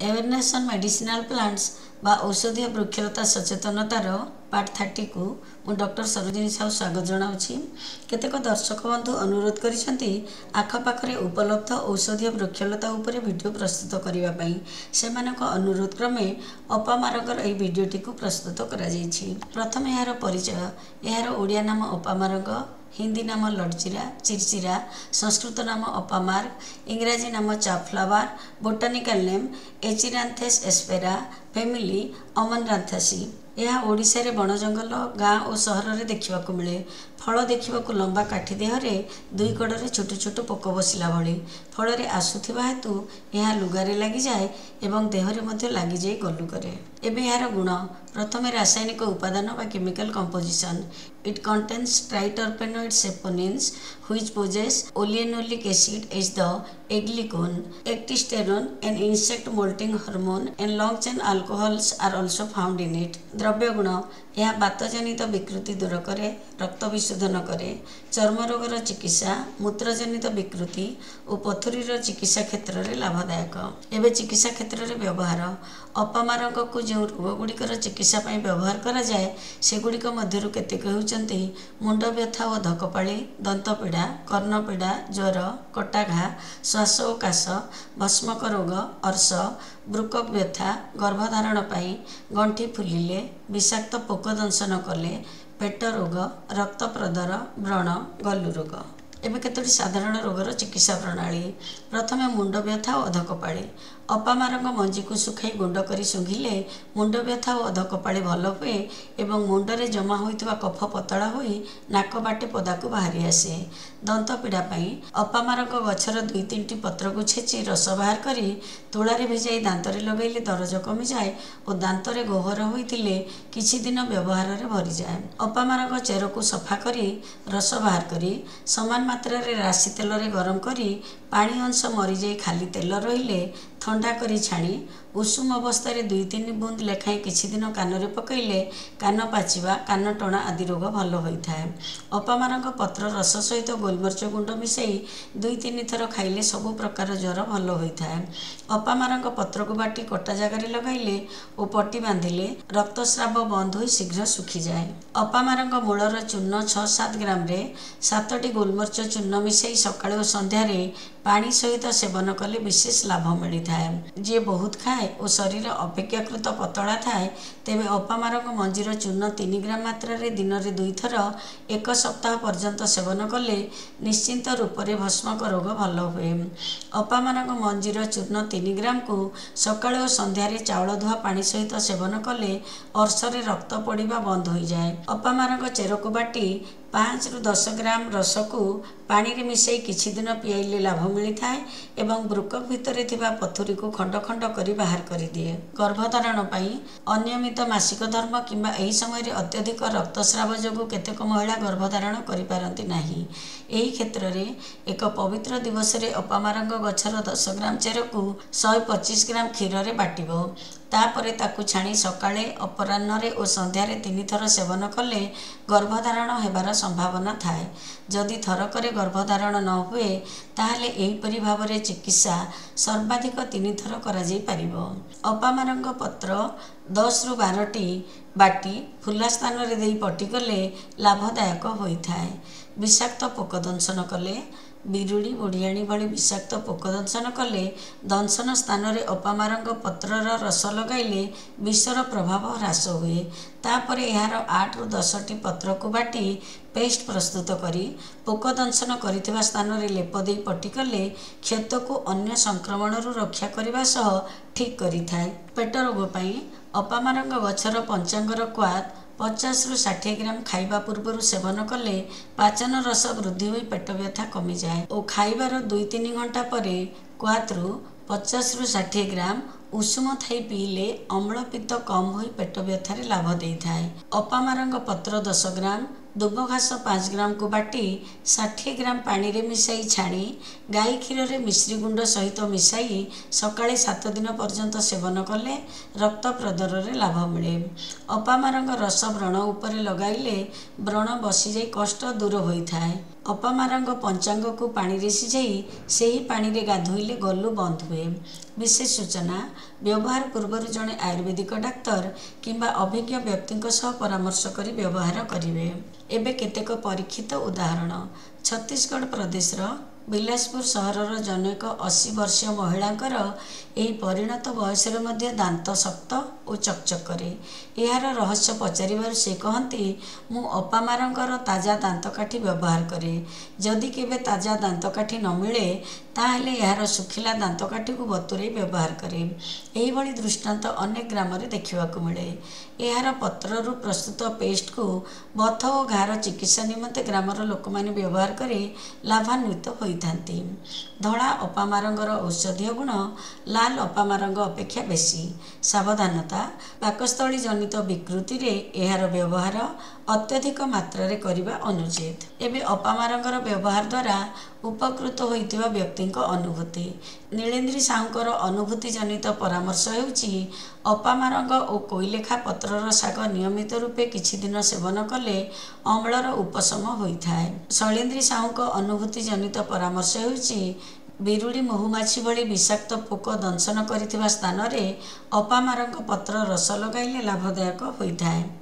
Awareness on medicinal plants बा औषधीय वृक्षलता सचेतनतार part 30 को मु डॉक्टर सरोजिनी साहू स्वागत जनाऊँगी। केतेक दर्शक बंधु अनुरोध करिसेंती आखपाखरे उपलब्ध औषधीय वृक्षलता उपरे वीडियो प्रस्तुत करने सेमानक अनुरोध क्रमे अपामारंगर एही वीडियोटी को प्रस्तुत करा जायछि। प्रथम यार परिचय। यार ओडिया नाम अपामारंग, हिंदी नाम लडचिरा चिरचिरा, संस्कृत नाम अपामार्ग, इंग्राजी नाम chaff flower, botanical name Achyranthes aspera, family Amaranthaceae. यह ओडिशा रे बण जंगल गाँ और सहर में देखा मिले। फल देखा लंबा काठी देहरे दुई कड़े छोट छोट पोक बसला भली। फल आसुवा हेतु यह लुगारे लगी जाए एवं देहरे मध्य लगी जाए गलु करे। एबे यार गुण। प्रथम रासायनिक उपादान बा chemical composition. It contains triterpenoid saponins which possess oleanolic acid as the eglycone, ecdysterone, an insect molting hormone, and long chain alcohols are also found in it. द्रव्य गुण। यह बातजनित विकृति दूर करे, रक्त विशोधन करे, चर्म रोगर चिकित्सा, मूत्रजनित विकृति और पथुरीर चिकित्सा क्षेत्र में लाभदायक। एवं चिकित्सा क्षेत्र में व्यवहार। अपामारंग को जो रोग गुड़िकर चिकित्सा व्यवहार करा जाए सेगुड़िक मध्यरु केतेक हेउचंती मुंड व्यथा और धकपाली, दंतपीड़ा, कर्णपीड़ा, ज्वर, कटाघा, श्वास और काश, भस्मक रोग, अर्श, ब्रुकक व्यथा, गर्भधारण पाई, गंठी फुलिले, विषाक्त पोक दंशन कले, पेट रोग, रक्त प्रदर, व्रण, गलु रोग। एवं केतोटी साधारण रोगर चिकित्सा प्रणाली। प्रथम मुंड व्यथा और अधकपाली। अपामारंग मंजी को सुखाई गुंड कर शुंघिले मुंड व्यथा और अधकपाली भल हुए एवं मुंडरे जमा होइतबा कफ पतला होई नाक बाटे पदा को बाहरी आसे। दंत पीड़ा अपामारंग गछर 2-3टी पत्र को छेची रस बाहर करी तुलारे भिजाई दांतरे लगेले दरज कमी जाए और दांतरे गोहर होइतिले किछि दिन व्यवहार रे भरी जाए। अपामारंग चेर को सफा करी रस बाहर करी समान मात्रा रे राशि तेल रे गरम करी पानी अंश मरी जाए खाली तेल रहिले ठंडा करी छाणी उषुम अवस्था 2-3 बूंद लेखाएं किछि दिन कान रे पकईले कान पाचिबा, कान टणा आदि रोग भल होता है। अपामारंग पत्र रस सहित गोलमरीच गुंड मिसई 2-3 थर खाइले सबु प्रकार ज्वर भल होता है। अपामारंग पत्र को बाटी कटा जगार लगाइले और पट्टी बांधिले रक्तस्राव बंद हो शीघ्र सुखी जाए। अपामारंग मूलर चूर्ण 6-7 ग्राम रे 7टी गोलमरीच चूर्ण मिसई सकाळ और संध्यारे पानी सहित सेवन कले विशेष लाभ मिलता है। जी बहुत खाए और शरीर अपेक्षाकृत पतला थाए तेबे अपामारंग मंजीर चूर्ण 3 ग्राम मात्रा रे दिन रे 2 थर 1 सप्ताह पर्यंत सेवन कले निश्चिंत रूप से भस्मक रोग भल हुए। अपामारंग मंजीर चूर्ण 3 ग्राम को सकाळ और संध्यारे चाउल धुआ पानी सहित सेवन कले अर्शरे रक्त पड़िबा बंद हो जाए। अपामारंग चेर को बाटी 5-10 ग्राम रस को पानी रे मिसई किछि दिन पियाइले लाभ मिलता है एवं ब्रुकक भितरे थिबा पथुरी को खंड खंड करी बाहर कर दिए। गर्भधारण पाई अनियमित मासिक धर्म किंबा एही समय रे अत्यधिक रक्तस्राव जोगु केतेक महिला गर्भधारण करि पारंती नाही। एही क्षेत्र रे एक पवित्र दिवस रे अपामारंग गछर 10 ग्राम चेर को 125 ग्राम क्षीर रे बाटिबो। तापरे ताकू छाणी सकाळे अपराह्न और संध्यारे 3 थर सेवन कले गर्भधारण हेबार संभावना थाए। जदि थरकरे गर्भधारण न हुए ताहले एहीपरि भावरे चिकित्सा सर्वाधिक 3 थर करा जाई परिबो। अपामारंग पत्र 10-12टी बाटी फुला स्थान रे देई पट्टी कले लाभदायक होइथाए। विषाक्त पोक दंशन कले बिरुड़ी बुढ़ियाणी भली विषाक्त पोक दंशन कले दंशन स्थान रे अपामारंग पत्रर रस लगाइले विषर प्रभाव ह्रास हुए। तापरे यार 8-10टी पत्र को बाटी पेस्ट प्रस्तुत करी पोक दंशन करिथिबा स्थान रे लेप देई पट्टी कले क्षत को अन्य संक्रमण रक्षा करने सह ठीक करिथाए। पेट रोग पई अपामारंग गछर पंचांगर क्वाथ 50-60 ग्राम खाइबा पूर्व सेवन कले पाचन रस वृद्धि हो पेट व्यथा कमी जाए और खाइबार 2-3 घंटा पर क्वाथरू 50-60 ग्राम उषुम थाई पीले अम्ल पित्त कम हो पेट व्यथार लाभ देता है। अपामारंग पत्र 10 ग्राम दुब घास 5 ग्राम को बाटी 60 ग्राम पानी रे मिसाई छाणी गाई क्षीर रे मिश्री गुंड सहित मिसाई सकाळे 7 दिन पर्यंत सेवन कले रक्त प्रदर रे लाभ मिले। अपामारंग रस व्रण उपरे लगाइले व्रण बसी जाई कष्ट दूर होइथाए। अपामारंग पंचांग को पानी रे सिझाई सेही पानी रे गाधोइले गलु बंद हुए। विशेष सूचना व्यवहार पूर्व जड़े आयुर्वेदिक डाक्तर किंबा अभिज्ञ व्यक्ति परामर्श करी व्यवहार करेंगे। एबे केतेक परीक्षित उदाहरण छत्तीसगढ़ प्रदेश बिलासपुर सहरर जनक 80 वर्षीय महिलांकर एही परिणत बयसरे मध्य दांत शक्त और चकचक करे। यार रहस्य पचारिबार से कहती मु अपामारंगर ताजा दांतकाठी व्यवहार करे। जदि केबे ताजा दांतकाठी न मिले ताहेले यार सुखिला दांतकाठी को बतुरे व्यवहार करे। एही भली दृष्टांत अनेक ग्राम रे देखिबाकु मिले। यार पत्ररु प्रस्तुत पेस्ट को बथ और घार चिकित्सा निमंते ग्रामर लोक माने व्यवहार करे लाभान्वित होइथांती। धड़ा अपामारंगर औषधीय गुण लाल अपामारंग अपेक्षा बेसी। सावधानता पाकस्थली जनित विकृति रे एहार व्यवहार अत्यधिक मात्रा रे करिबा अनुचित। एबे अपामारंगर व्यवहार द्वारा उपकृत होइतिबा व्यक्तिଙ୍କ अनुभूति नीलेन्द्री साहुंकर अनुभूति जनित परामर्श हेउची अपामारंग और कोइलेखा पत्रर शाग नियमित रूपे किछि दिन सेवन कले अम्लर उपशम होइथाय। शैलेन्द्री साहुंक अनुभूति जनित परामर्श हेउची बिरुड़ी महुमाछी भली विषाक्त पोक दंशन करिथिबा स्थान रे अपामारंग पत्र रस लगाइले लाभदायक होइथाय।